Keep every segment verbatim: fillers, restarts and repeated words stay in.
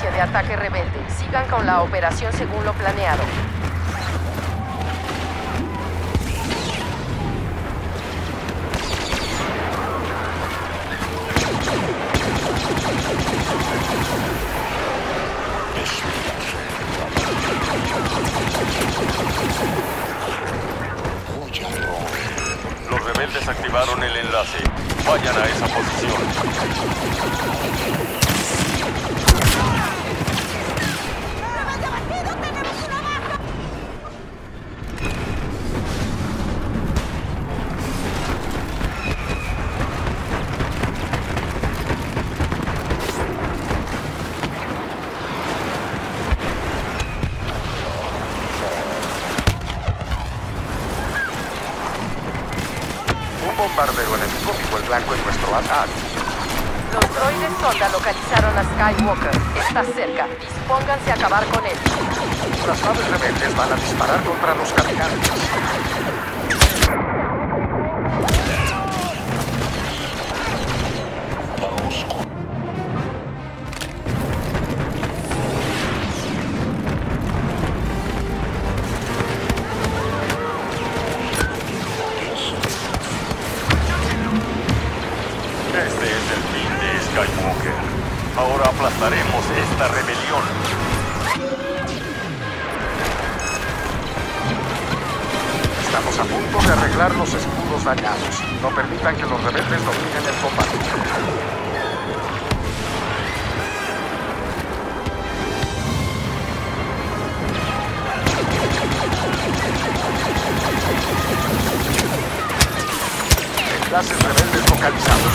secuencia de ataque rebelde. Sigan con la operación según lo planeado. Los rebeldes activaron el enlace. Vayan a esa posición. Bombardero enemigo pico el blanco en nuestro ataque. Los droides sonda localizaron a Skywalker. Está cerca. Dispónganse a acabar con él. Las naves rebeldes van a disparar contra los caminantes. Este es el fin de Skywalker. Ahora aplastaremos esta rebelión. Estamos a punto de arreglar los escudos dañados. No permitan que los rebeldes dominen el combate. Enlaces rebeldes localizados.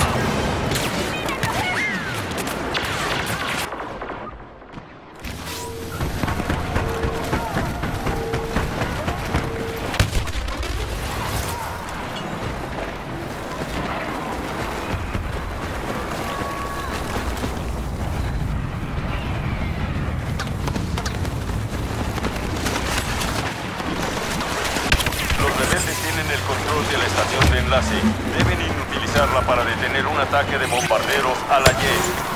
Los rebeldes tienen el control de la estación de enlace. Deben inutilizarla para detener un ataque de bombarderos a la Y.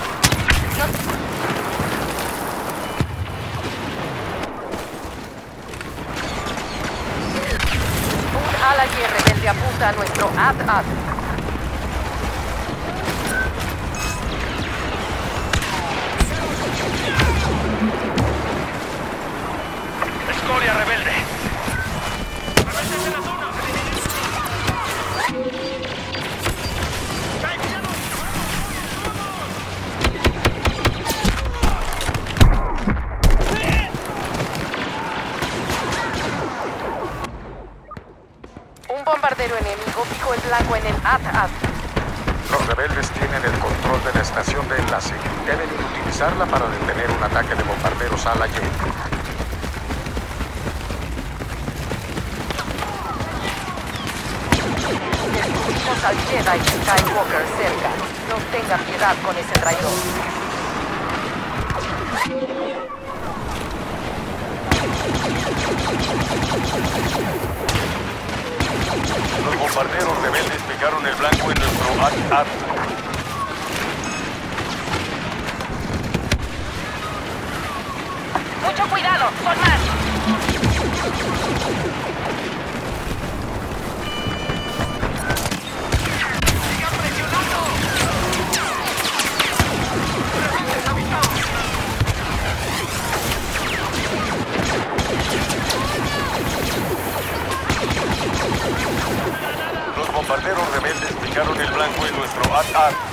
Un ala Y rebelde apunta a nuestro A T A T. ¡Escoria rebelde! Un bombardero enemigo picó el blanco en el A T A T. Los rebeldes tienen el control de la estación de enlace. Deben utilizarla para detener un ataque de bombarderos a la Y. Descubrimos al Jedi Skywalker cerca. No tengan piedad con ese traidor. Los bombarderos rebeldes picaron el blanco en nuestro A T A T. ¡Mucho cuidado! ¡Son más! ¡Sigan presionando! Los bombarderos rebeldes picaron el blanco en nuestro A T A T.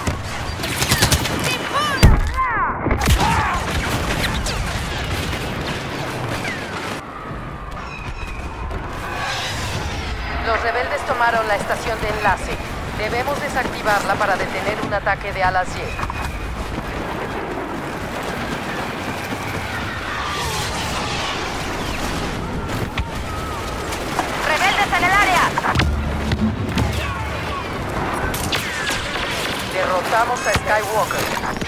Los rebeldes tomaron la estación de enlace. Debemos desactivarla para detener un ataque de alas Y. ¡Rebeldes en el área! Derrotamos a Skywalker.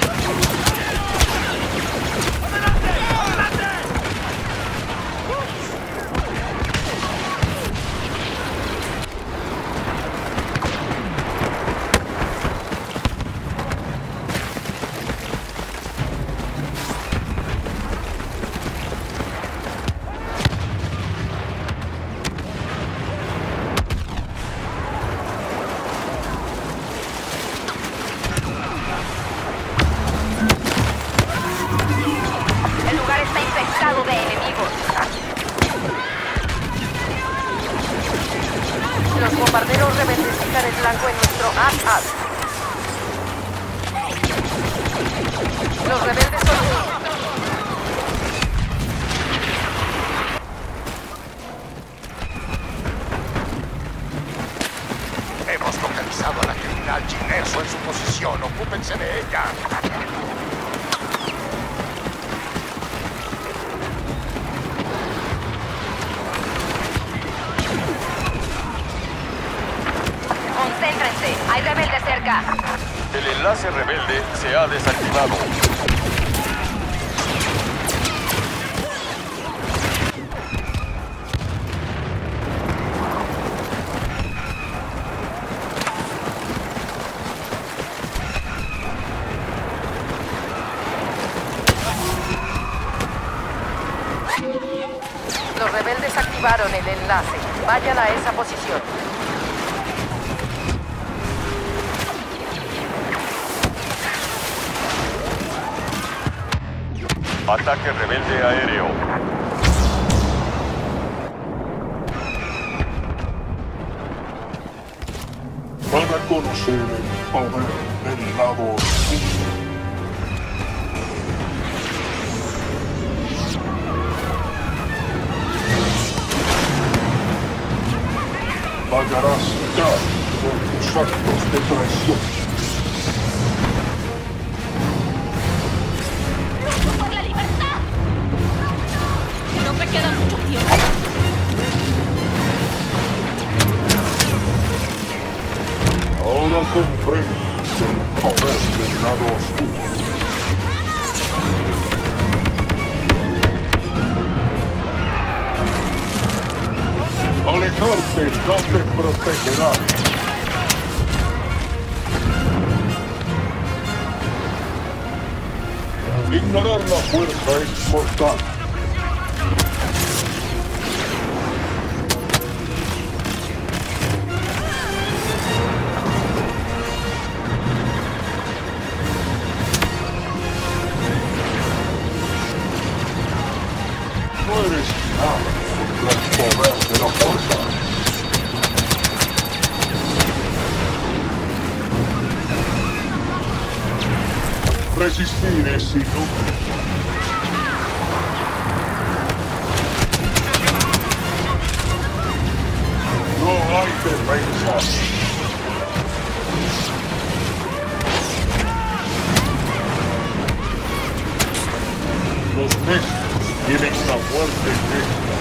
Los rebeldes son... Hemos localizado a la criminal Gineso en su posición. Ocúpense de ella. Concéntrense. Hay rebeldes cerca. El enlace rebelde se ha desactivado. Los rebeldes activaron el enlace. Vayan a esa posición. Ataque rebelde aéreo. Van a conocer el poder del lado oscuro. Pagarás caro por tus actos de traición. ¡Por la libertad! No me queda mucho tiempo. Ahora comprendes el poder del lado oscuro. Alejarte no te protegerá. Ignorar la fuerza es mortal. No eres nada contra el poder de la fuerza. Resistir es inútil. No hay defensa. Los necios tienen la muerte negra.